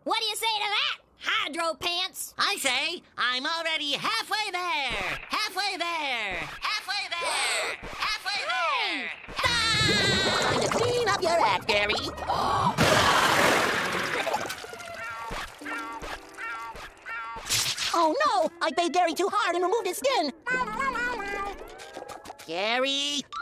What do you say to that, Hydro Pants? I say I'm already halfway there. Halfway there. Halfway there. Halfway there. Ah! Time to clean up your act, Gary. Oh no! I bathed Gary too hard and removed his skin. Gary,